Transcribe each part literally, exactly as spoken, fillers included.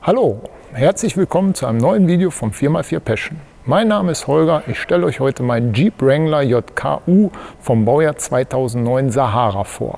Hallo, herzlich willkommen zu einem neuen Video vom vier mal vier Passion. Mein Name ist Holger, ich stelle euch heute meinen Jeep Wrangler J K U vom Baujahr zweitausendneun Sahara vor.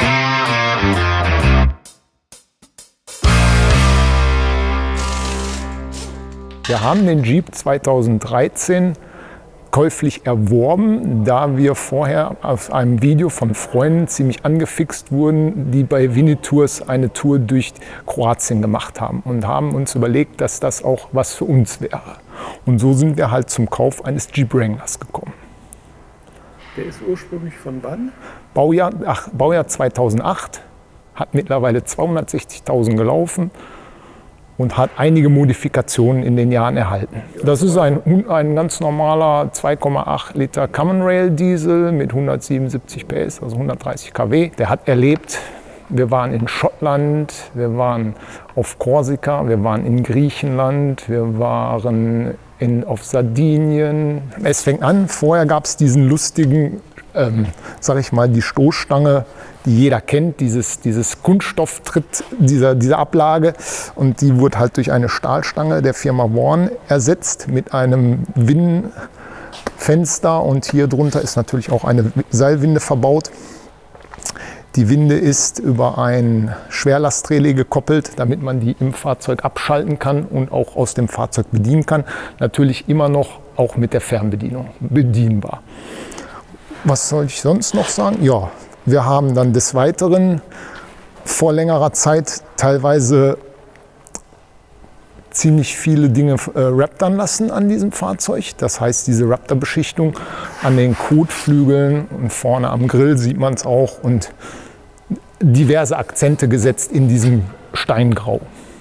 Wir haben den Jeep zweitausenddreizehn käuflich erworben, da wir vorher auf einem Video von Freunden ziemlich angefixt wurden, die bei Winnie-Tours eine Tour durch Kroatien gemacht haben und haben uns überlegt, dass das auch was für uns wäre. Und so sind wir halt zum Kauf eines Jeep Wranglers gekommen. Der ist ursprünglich von wann? Baujahr, ach, Baujahr zweitausendacht, hat mittlerweile zweihundertsechzigtausend gelaufen und hat einige Modifikationen in den Jahren erhalten. Das ist ein, ein ganz normaler zwei Komma acht Liter Common Rail Diesel mit hundertsiebenundsiebzig P S, also hundertdreißig Kilowatt. Der hat erlebt, wir waren in Schottland, wir waren auf Korsika, wir waren in Griechenland, wir waren in, auf Sardinien. Es fängt an, vorher gab es diesen lustigen, ähm, sag ich mal, die Stoßstange, die jeder kennt, dieses, dieses Kunststofftritt, dieser, diese Ablage. Und die wurde halt durch eine Stahlstange der Firma Warn ersetzt mit einem Windenfenster. Und hier drunter ist natürlich auch eine Seilwinde verbaut. Die Winde ist über ein Schwerlastrelais gekoppelt, damit man die im Fahrzeug abschalten kann und auch aus dem Fahrzeug bedienen kann. Natürlich immer noch auch mit der Fernbedienung bedienbar. Was soll ich sonst noch sagen? Ja. Wir haben dann des Weiteren vor längerer Zeit teilweise ziemlich viele Dinge äh, raptern lassen an diesem Fahrzeug. Das heißt, diese Raptor-Beschichtung an den Kotflügeln und vorne am Grill sieht man es auch und diverse Akzente gesetzt in diesem Steingrau.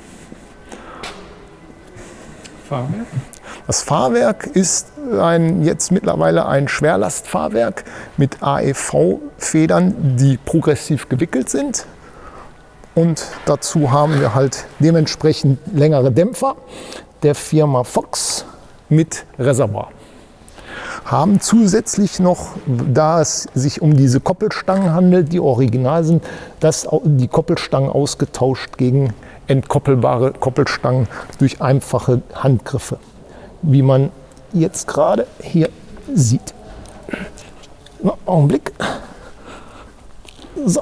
Fahrwerk? Das Fahrwerk ist ein, jetzt mittlerweile ein Schwerlastfahrwerk mit A E V-Federn, die progressiv gewickelt sind. Und dazu haben wir halt dementsprechend längere Dämpfer der Firma Fox mit Reservoir. Haben zusätzlich noch, da es sich um diese Koppelstangen handelt, die original sind, das, die Koppelstangen ausgetauscht gegen entkoppelbare Koppelstangen durch einfache Handgriffe, wie man jetzt gerade hier sieht. Augenblick. So.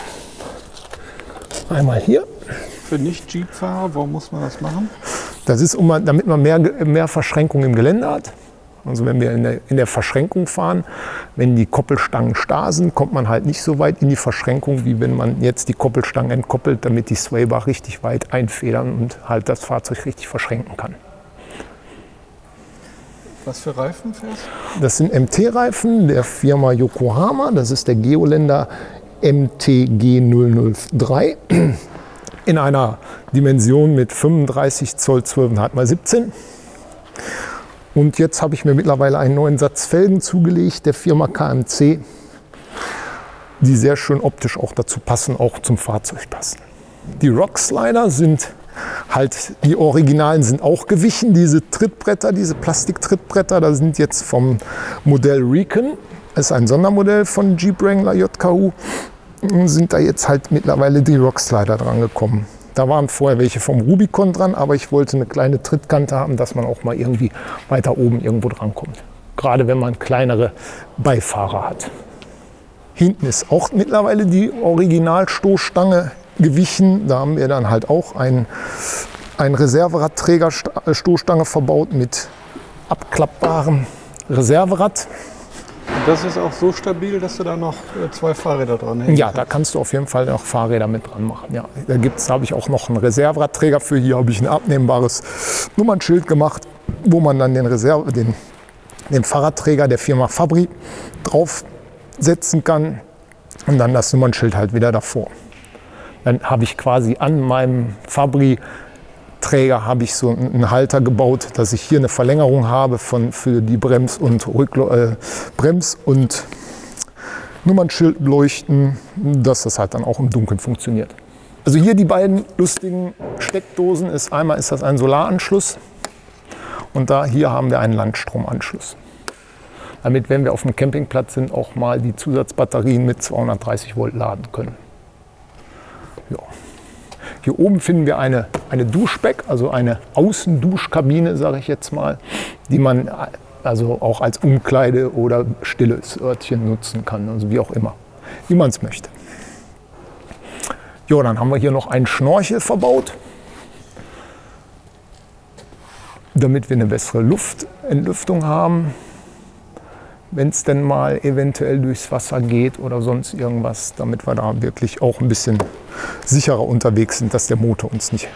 Einmal hier. Für Nicht-Jeep-Fahrer, warum muss man das machen? Das ist, um, damit man mehr, mehr Verschränkung im Gelände hat. Also wenn wir in der, in der Verschränkung fahren, wenn die Koppelstangen starr sind, kommt man halt nicht so weit in die Verschränkung, wie wenn man jetzt die Koppelstangen entkoppelt, damit die Swaybar richtig weit einfedern und halt das Fahrzeug richtig verschränken kann. Was für Reifen fährst du? Das sind M T-Reifen der Firma Yokohama. Das ist der Geoländer M T G null null drei in einer Dimension mit fünfunddreißig Zoll zwölf Komma fünf mal siebzehn. Und jetzt habe ich mir mittlerweile einen neuen Satz Felgen zugelegt der Firma K M C, die sehr schön optisch auch dazu passen, auch zum Fahrzeug passen. Die Rockslider sind halt, die Originalen sind auch gewichen, diese Trittbretter, diese Plastiktrittbretter, da sind jetzt vom Modell Recon, das ist ein Sondermodell von Jeep Wrangler J K U, sind da jetzt halt mittlerweile die Rockslider dran gekommen. Da waren vorher welche vom Rubicon dran, aber ich wollte eine kleine Trittkante haben, dass man auch mal irgendwie weiter oben irgendwo dran kommt. Gerade wenn man kleinere Beifahrer hat. Hinten ist auch mittlerweile die Originalstoßstange gewichen. Da haben wir dann halt auch ein, ein Reserveradträger-Stoßstange verbaut mit abklappbarem Reserverad. Und das ist auch so stabil, dass du da noch zwei Fahrräder dran hängen Ja, kannst. da kannst du auf jeden Fall noch Fahrräder mit dran machen. Ja, da gibt's, habe ich auch noch einen Reserveradträger für. Hier habe ich ein abnehmbares Nummernschild gemacht, wo man dann den, Reserve, den, den Fahrradträger der Firma Fabri draufsetzen kann und dann das Nummernschild halt wieder davor. Dann habe ich quasi an meinem Fabri-Träger habe ich so einen Halter gebaut, dass ich hier eine Verlängerung habe von, für die Brems- und, Rücklo äh, Brems- und Nummernschildleuchten, dass das halt dann auch im Dunkeln funktioniert. Also hier die beiden lustigen Steckdosen, ist einmal ist das ein Solaranschluss und da hier haben wir einen Landstromanschluss. Damit, wenn wir auf dem Campingplatz sind, auch mal die Zusatzbatterien mit zweihundertdreißig Volt laden können. Ja. Hier oben finden wir eine, eine Duschbeck, also eine Außenduschkabine, sage ich jetzt mal, die man also auch als Umkleide oder stilles Örtchen nutzen kann, also wie auch immer, wie man es möchte. Jo, dann haben wir hier noch einen Schnorchel verbaut, damit wir eine bessere Luftentlüftung haben, wenn es denn mal eventuell durchs Wasser geht oder sonst irgendwas, damit wir da wirklich auch ein bisschen sicherer unterwegs sind, dass der Motor uns nicht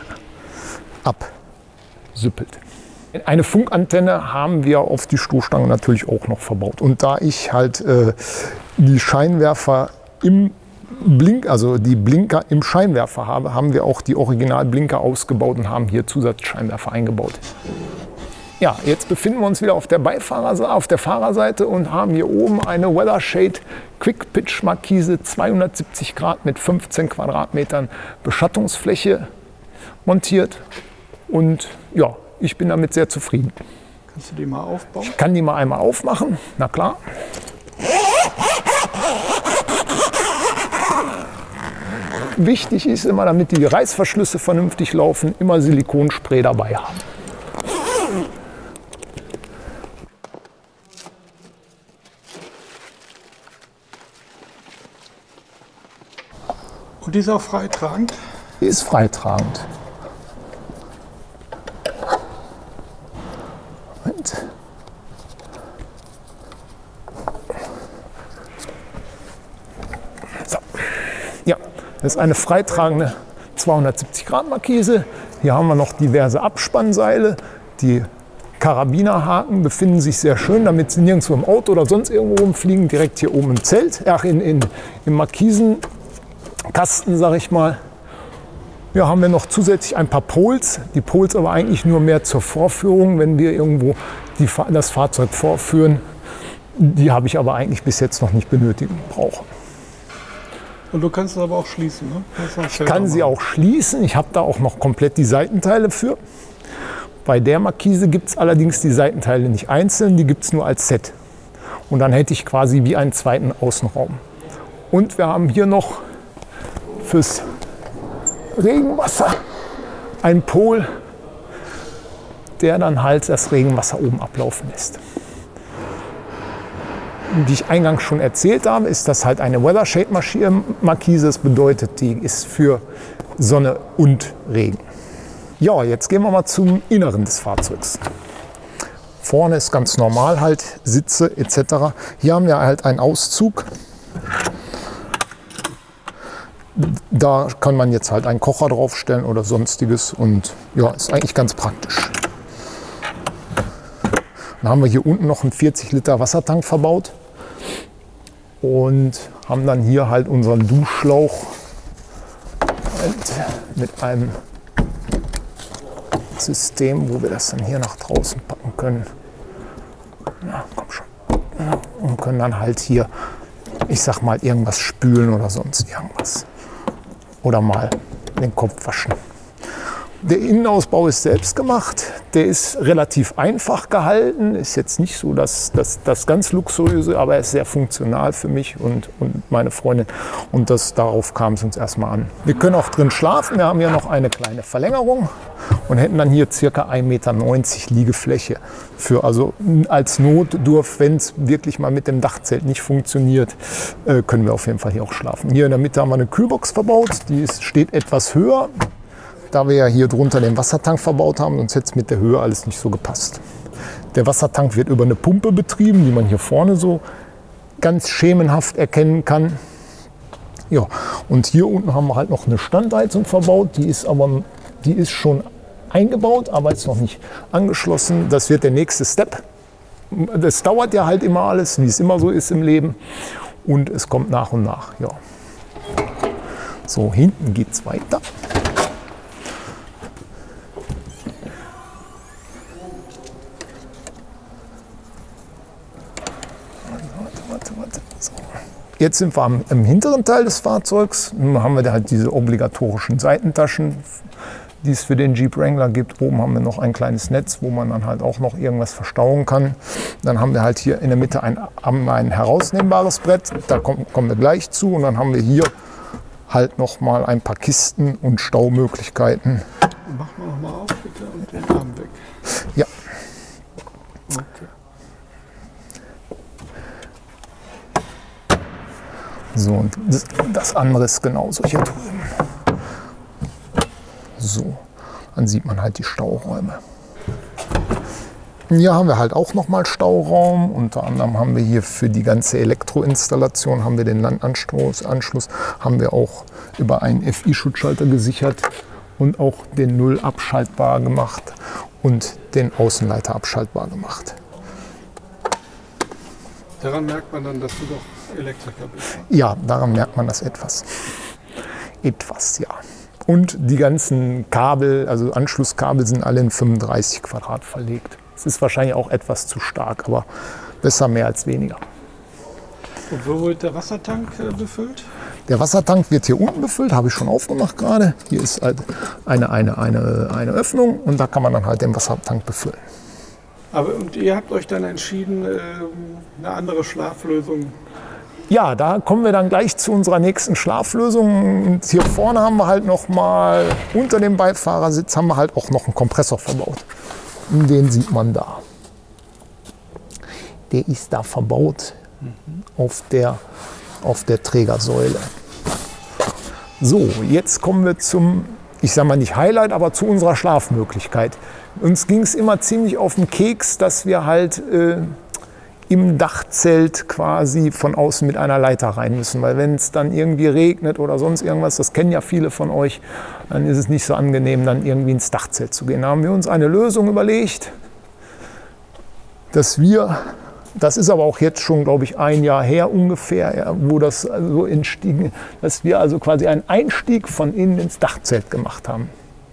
absüppelt. Eine Funkantenne haben wir auf die Stoßstange natürlich auch noch verbaut. Und da ich halt äh, die Scheinwerfer im Blink, also die Blinker im Scheinwerfer habe, haben wir auch die Originalblinker ausgebaut und haben hier Zusatzscheinwerfer eingebaut. Ja, jetzt befinden wir uns wieder auf der Beifahrerseite, auf der Fahrerseite und haben hier oben eine Weathershade Quick Pitch Markise zweihundertsiebzig Grad mit fünfzehn Quadratmetern Beschattungsfläche montiert. Und ja, ich bin damit sehr zufrieden. Kannst du die mal aufbauen? Ich kann die mal einmal aufmachen, na klar. Wichtig ist immer, damit die Reißverschlüsse vernünftig laufen, immer Silikonspray dabei haben. Und die ist auch freitragend? Die ist freitragend. Moment. So. Ja, das ist eine freitragende zweihundertsiebzig Grad Markise. Hier haben wir noch diverse Abspannseile. Die Karabinerhaken befinden sich sehr schön, damit sie nirgendwo im Auto oder sonst irgendwo rumfliegen. Direkt hier oben im Zelt, ach, in, in, im Markisenkasten, sage ich mal. Ja, haben wir noch zusätzlich ein paar Poles. Die Poles aber eigentlich nur mehr zur Vorführung, wenn wir irgendwo die, das Fahrzeug vorführen. Die habe ich aber eigentlich bis jetzt noch nicht benötigt brauche. Und du kannst es aber auch schließen, ne? Ich kann sie auch schließen. Ich habe da auch noch komplett die Seitenteile für. Bei der Markise gibt es allerdings die Seitenteile nicht einzeln, die gibt es nur als Set. Und dann hätte ich quasi wie einen zweiten Außenraum. Und wir haben hier noch fürs Regenwasser ein Pol, der dann halt das Regenwasser oben ablaufen lässt. Wie ich eingangs schon erzählt habe, ist das halt eine Weathershade-Markise. Das bedeutet, die ist für Sonne und Regen. Ja, jetzt gehen wir mal zum Inneren des Fahrzeugs. Vorne ist ganz normal halt Sitze et cetera. Hier haben wir halt einen Auszug. Da kann man jetzt halt einen Kocher draufstellen oder sonstiges und ja, ist eigentlich ganz praktisch. Dann haben wir hier unten noch einen vierzig Liter Wassertank verbaut und haben dann hier halt unseren Duschschlauch mit einem System, wo wir das dann hier nach draußen packen können. Na, komm schon. Und können dann halt hier, ich sag mal, irgendwas spülen oder sonst irgendwas. Oder mal den Kopf waschen. Der Innenausbau ist selbst gemacht. Der ist relativ einfach gehalten. Ist jetzt nicht so das, das, das ganz luxuriöse, aber er ist sehr funktional für mich und, und meine Freundin. Und das, darauf kam es uns erstmal an. Wir können auch drin schlafen. Wir haben hier noch eine kleine Verlängerung und hätten dann hier ca. ein Meter neunzig Liegefläche. Für, also als Notdurft, wenn es wirklich mal mit dem Dachzelt nicht funktioniert, äh, können wir auf jeden Fall hier auch schlafen. Hier in der Mitte haben wir eine Kühlbox verbaut. Die ist, steht etwas höher, da wir ja hier drunter den Wassertank verbaut haben, sonst hätte es mit der Höhe alles nicht so gepasst. Der Wassertank wird über eine Pumpe betrieben, die man hier vorne so ganz schemenhaft erkennen kann. Ja, und hier unten haben wir halt noch eine Standheizung verbaut, die ist aber die ist schon eingebaut, aber ist noch nicht angeschlossen. Das wird der nächste Step. Das dauert ja halt immer alles, wie es immer so ist im Leben. Und es kommt nach und nach. Ja. So, hinten geht es weiter. Jetzt sind wir am, im hinteren Teil des Fahrzeugs. Nun haben wir da halt diese obligatorischen Seitentaschen, die es für den Jeep Wrangler gibt. Oben haben wir noch ein kleines Netz, wo man dann halt auch noch irgendwas verstauen kann. Dann haben wir halt hier in der Mitte ein, ein herausnehmbares Brett. Da kommen, kommen wir gleich zu. Und dann haben wir hier halt noch mal ein paar Kisten und Staumöglichkeiten. Mach mal noch mal auf bitte und den Arm weg. Ja. Okay. So, und das, das andere ist genauso hier drüben. So, dann sieht man halt die Stauräume. Hier haben wir halt auch nochmal Stauraum. Unter anderem haben wir hier für die ganze Elektroinstallation haben wir den Landanschluss, Anschluss, haben wir auch über einen F I-Schutzschalter gesichert und auch den Null abschaltbar gemacht und den Außenleiter abschaltbar gemacht. Daran merkt man dann, dass du doch Elektriker bist. Ja, daran merkt man das etwas. Etwas, ja. Und die ganzen Kabel, also Anschlusskabel, sind alle in fünfunddreißig Quadrat verlegt. Es ist wahrscheinlich auch etwas zu stark, aber besser mehr als weniger. Und wo wird der Wassertank äh, befüllt? Der Wassertank wird hier unten befüllt, habe ich schon aufgemacht gerade. Hier ist halt eine, eine, eine, eine Öffnung und da kann man dann halt den Wassertank befüllen. Aber und ihr habt euch dann entschieden, äh, eine andere Schlaflösung. Ja, da kommen wir dann gleich zu unserer nächsten Schlaflösung. Und hier vorne haben wir halt noch mal, unter dem Beifahrersitz haben wir halt auch noch einen Kompressor verbaut. Und den sieht man da. Der ist da verbaut mhm. auf der, auf der Trägersäule. So, jetzt kommen wir zum, ich sage mal nicht Highlight, aber zu unserer Schlafmöglichkeit. Uns ging es immer ziemlich auf den Keks, dass wir halt äh, im Dachzelt quasi von außen mit einer Leiter rein müssen. Weil wenn es dann irgendwie regnet oder sonst irgendwas, das kennen ja viele von euch, dann ist es nicht so angenehm, dann irgendwie ins Dachzelt zu gehen. Da haben wir uns eine Lösung überlegt, dass wir, das ist aber auch jetzt schon, glaube ich, ein Jahr her ungefähr, ja, wo das so entstiegen, dass wir also quasi einen Einstieg von innen ins Dachzelt gemacht haben.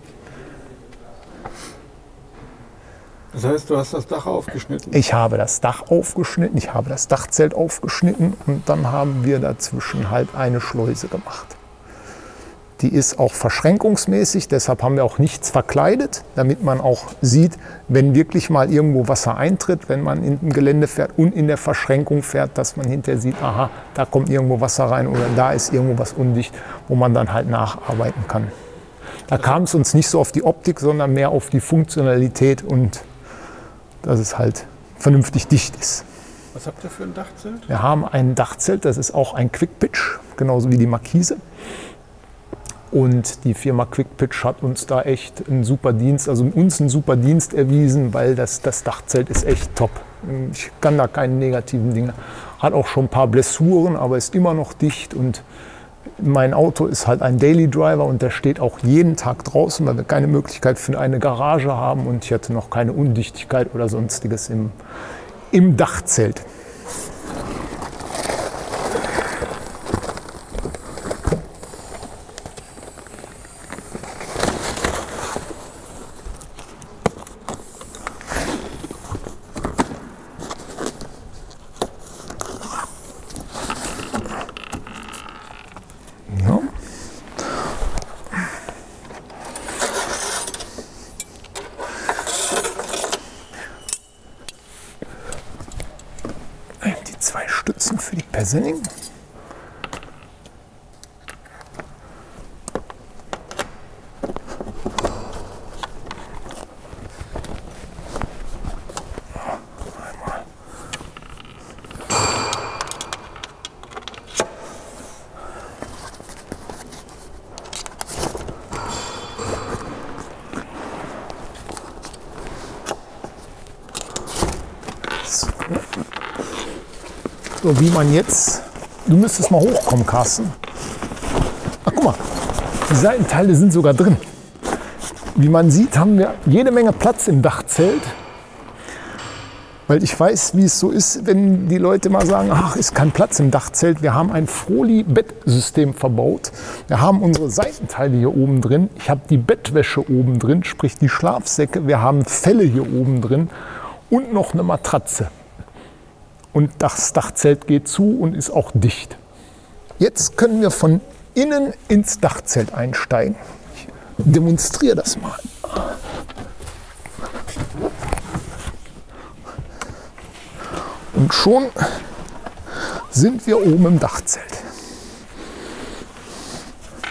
Das heißt, du hast das Dach aufgeschnitten? Ich habe das Dach aufgeschnitten, ich habe das Dachzelt aufgeschnitten und dann haben wir dazwischen halt eine Schleuse gemacht. Die ist auch verschränkungsmäßig, deshalb haben wir auch nichts verkleidet, damit man auch sieht, wenn wirklich mal irgendwo Wasser eintritt, wenn man in dem Gelände fährt und in der Verschränkung fährt, dass man hinterher sieht, aha, da kommt irgendwo Wasser rein oder da ist irgendwo was undicht, wo man dann halt nacharbeiten kann. Da kam es uns nicht so auf die Optik, sondern mehr auf die Funktionalität und dass es halt vernünftig dicht ist. Was habt ihr für ein Dachzelt? Wir haben ein Dachzelt, das ist auch ein Quick Pitch, genauso wie die Markise. Und die Firma Quick Pitch hat uns da echt einen super Dienst, also uns einen super Dienst erwiesen, weil das, das Dachzelt ist echt top. Ich kann da keine negativen Dinge. Hat auch schon ein paar Blessuren, aber ist immer noch dicht. Und mein Auto ist halt ein Daily Driver und der steht auch jeden Tag draußen, weil wir keine Möglichkeit für eine Garage haben und ich hatte noch keine Undichtigkeit oder sonstiges im, im Dachzelt. Zwei Stützen für die Persenning. So, wie man jetzt, du müsstest mal hochkommen, Carsten. Ach, guck mal, die Seitenteile sind sogar drin. Wie man sieht, haben wir jede Menge Platz im Dachzelt. Weil ich weiß, wie es so ist, wenn die Leute mal sagen, ach, ist kein Platz im Dachzelt. Wir haben ein Froli-Bettsystem verbaut. Wir haben unsere Seitenteile hier oben drin. Ich habe die Bettwäsche oben drin, sprich die Schlafsäcke. Wir haben Felle hier oben drin und noch eine Matratze. Und das Dachzelt geht zu und ist auch dicht. Jetzt können wir von innen ins Dachzelt einsteigen. Ich demonstriere das mal. Und schon sind wir oben im Dachzelt.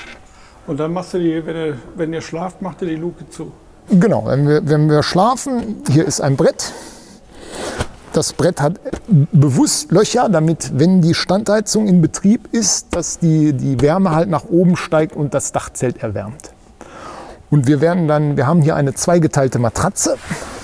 Und dann machst du die, wenn ihr, wenn ihr schlaft, macht ihr die Luke zu? Genau, wenn wir, wenn wir schlafen, hier ist ein Brett. Das Brett hat bewusst Löcher, damit, wenn die Standheizung in Betrieb ist, dass die, die Wärme halt nach oben steigt und das Dachzelt erwärmt. Und wir werden dann, wir haben hier eine zweigeteilte Matratze,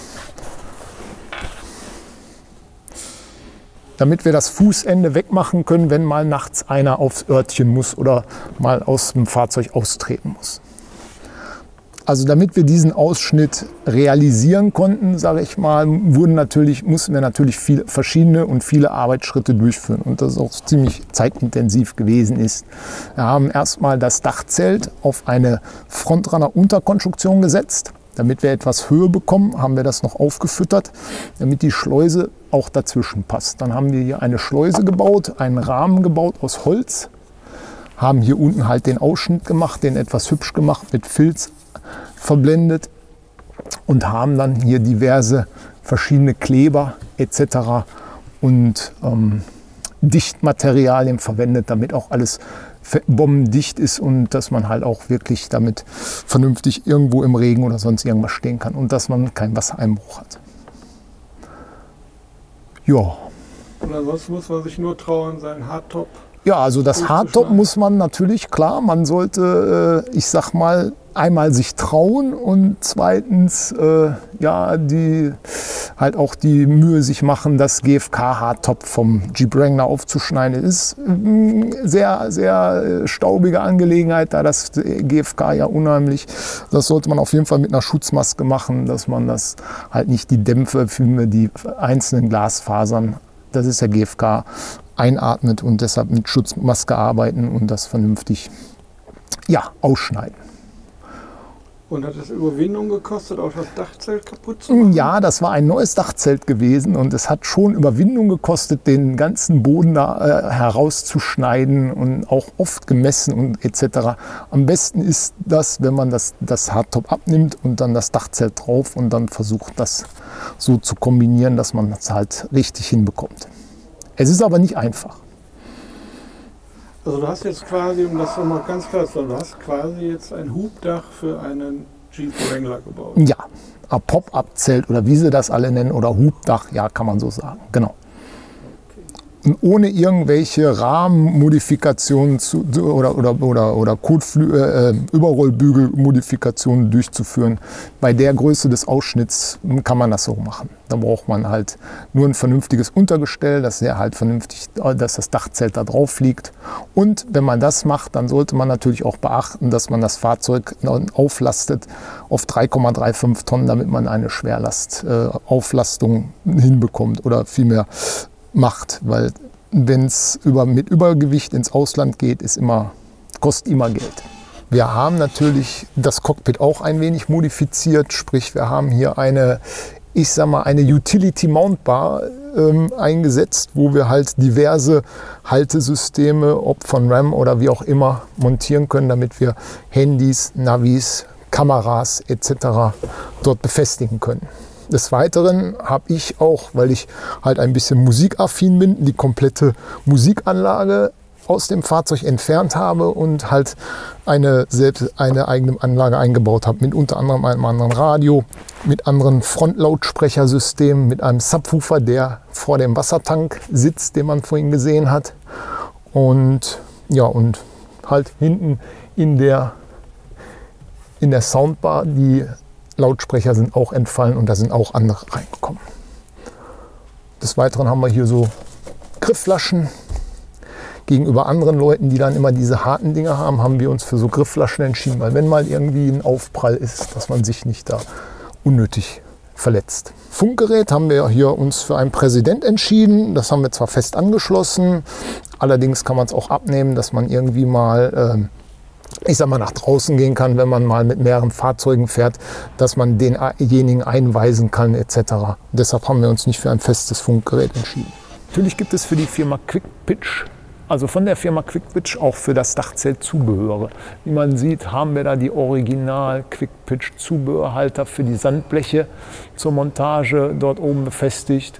damit wir das Fußende wegmachen können, wenn mal nachts einer aufs Örtchen muss oder mal aus dem Fahrzeug austreten muss. Also damit wir diesen Ausschnitt realisieren konnten, sage ich mal, wurden natürlich, mussten wir natürlich viele verschiedene und viele Arbeitsschritte durchführen und das auch ziemlich zeitintensiv gewesen ist. Wir haben erstmal das Dachzelt auf eine Frontrunner-Unterkonstruktion gesetzt. Damit wir etwas Höhe bekommen, haben wir das noch aufgefüttert, damit die Schleuse auch dazwischen passt. Dann haben wir hier eine Schleuse gebaut, einen Rahmen gebaut aus Holz, haben hier unten halt den Ausschnitt gemacht, den etwas hübsch gemacht, mit Filz verblendet und haben dann hier diverse verschiedene Kleber et cetera und ähm, Dichtmaterialien verwendet, damit auch alles bombendicht ist und dass man halt auch wirklich damit vernünftig irgendwo im Regen oder sonst irgendwas stehen kann und dass man keinen Wassereinbruch hat. Ja. Und ansonsten muss man sich nur trauen, seinen Hardtop. Ja, also das Hardtop muss man natürlich, klar, man sollte, äh, ich sag mal, einmal sich trauen und zweitens äh, ja, die, halt auch die Mühe sich machen, das G F K-Hardtop vom Jeep Wrangler aufzuschneiden. Ist eine sehr, sehr staubige Angelegenheit, da das G F K ja unheimlich, das sollte man auf jeden Fall mit einer Schutzmaske machen, dass man das halt nicht die Dämpfe für die einzelnen Glasfasern, das ist der G F K, einatmet und deshalb mit Schutzmaske arbeiten und das vernünftig ja, ausschneiden. Und hat es Überwindung gekostet, auch das Dachzelt kaputt zu machen? Ja, das war ein neues Dachzelt gewesen und es hat schon Überwindung gekostet, den ganzen Boden da äh, herauszuschneiden und auch oft gemessen und et cetera. Am besten ist das, wenn man das, das Hardtop abnimmt und dann das Dachzelt drauf und dann versucht, das so zu kombinieren, dass man das halt richtig hinbekommt. Es ist aber nicht einfach. Also du hast jetzt quasi, um das nochmal ganz klar zu sagen, du hast quasi jetzt ein Hubdach für einen Jeep Wrangler gebaut. Ja, ein Pop-up-Zelt oder wie sie das alle nennen oder Hubdach, ja, kann man so sagen, genau. Und ohne irgendwelche Rahmenmodifikationen zu, oder, oder, oder, oder Kotflü äh, Überrollbügelmodifikationen durchzuführen. Bei der Größe des Ausschnitts kann man das so machen. Da braucht man halt nur ein vernünftiges Untergestell, dass er halt vernünftig, dass das Dachzelt da drauf liegt. Und wenn man das macht, dann sollte man natürlich auch beachten, dass man das Fahrzeug auflastet auf drei Komma fünfunddreißig Tonnen, damit man eine Schwerlastauflastung äh, hinbekommt oder vielmehr macht, weil wenn es über, mit Übergewicht ins Ausland geht, ist immer, kostet immer Geld. Wir haben natürlich das Cockpit auch ein wenig modifiziert, sprich wir haben hier eine, ich sag mal, eine Utility Mount Bar ähm, eingesetzt, wo wir halt diverse Haltesysteme, ob von RAM oder wie auch immer, montieren können, damit wir Handys, Navis, Kameras et cetera dort befestigen können. Des Weiteren habe ich auch, weil ich halt ein bisschen musikaffin bin, die komplette Musikanlage aus dem Fahrzeug entfernt habe und halt eine, selbst eine eigene Anlage eingebaut habe, mit unter anderem einem anderen Radio, mit anderen Frontlautsprechersystemen, mit einem Subwoofer, der vor dem Wassertank sitzt, den man vorhin gesehen hat. Und ja, und halt hinten in der, in der Soundbar die Lautsprecher sind auch entfallen und da sind auch andere reingekommen. Des Weiteren haben wir hier so Griffflaschen. Gegenüber anderen Leuten, die dann immer diese harten Dinge haben, haben wir uns für so Griffflaschen entschieden, weil wenn mal irgendwie ein Aufprall ist, dass man sich nicht da unnötig verletzt. Funkgerät haben wir hier uns für einen Präsident entschieden. Das haben wir zwar fest angeschlossen, allerdings kann man es auch abnehmen, dass man irgendwie mal äh, ich sag mal, nach draußen gehen kann, wenn man mal mit mehreren Fahrzeugen fährt, dass man denjenigen einweisen kann et cetera. Deshalb haben wir uns nicht für ein festes Funkgerät entschieden. Natürlich gibt es für die Firma QuickPitch, also von der Firma QuickPitch, auch für das Dachzelt Zubehöre. Wie man sieht, haben wir da die Original QuickPitch Zubehörhalter für die Sandbleche zur Montage dort oben befestigt.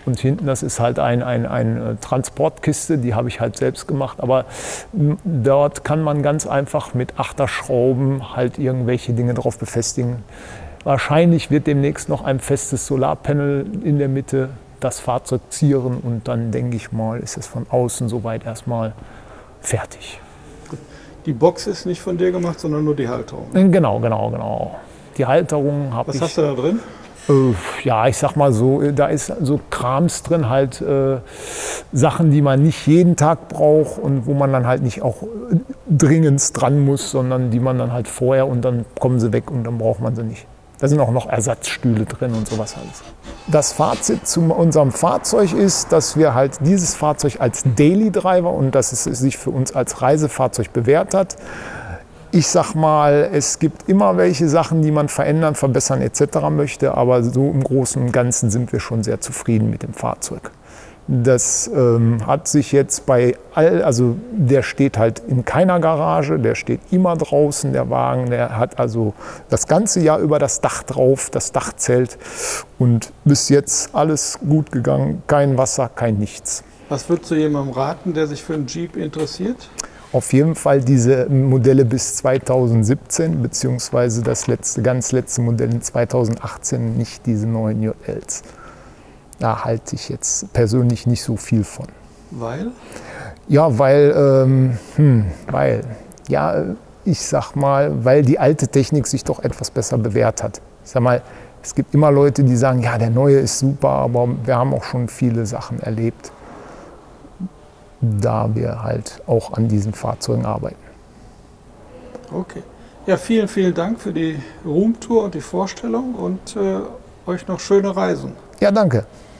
Und hinten, das ist halt ein, ein, eine Transportkiste, die habe ich halt selbst gemacht. Aber dort kann man ganz einfach mit Achterschrauben halt irgendwelche Dinge drauf befestigen. Wahrscheinlich wird demnächst noch ein festes Solarpanel in der Mitte das Fahrzeug zieren und dann denke ich mal, ist es von außen soweit erstmal fertig. Die Box ist nicht von dir gemacht, sondern nur die Halterung? Genau, genau, genau. Die Halterung habe ich... Was hast du da drin? Äh, ja, ich sag mal so, da ist so Krams drin, halt äh, Sachen, die man nicht jeden Tag braucht und wo man dann halt nicht auch dringend dran muss, sondern die man dann halt vorher und dann kommen sie weg und dann braucht man sie nicht. Da sind auch noch Ersatzstühle drin und sowas alles. Das Fazit zu unserem Fahrzeug ist, dass wir halt dieses Fahrzeug als Daily Driver und dass es sich für uns als Reisefahrzeug bewährt hat. Ich sag mal, es gibt immer welche Sachen, die man verändern, verbessern et cetera möchte, aber so im Großen und Ganzen sind wir schon sehr zufrieden mit dem Fahrzeug. Das ähm, hat sich jetzt bei all, also der steht halt in keiner Garage, der steht immer draußen, der Wagen, der hat also das ganze Jahr über das Dach drauf, das Dachzelt und bis jetzt alles gut gegangen, kein Wasser, kein nichts. Was würdest du jemandem raten, der sich für einen Jeep interessiert? Auf jeden Fall diese Modelle bis zweitausendsiebzehn, beziehungsweise das letzte, ganz letzte Modell in zweitausendachtzehn, nicht diese neuen J Ls. Da halte ich jetzt persönlich nicht so viel von. Weil? Ja, weil, ähm, hm, weil, ja, ich sag mal, weil die alte Technik sich doch etwas besser bewährt hat. Ich sag mal, es gibt immer Leute, die sagen, ja, der neue ist super, aber wir haben auch schon viele Sachen erlebt, da wir halt auch an diesen Fahrzeugen arbeiten. Okay. Ja, vielen, vielen Dank für die Roomtour und die Vorstellung und äh, euch noch schöne Reisen. Ja, danke.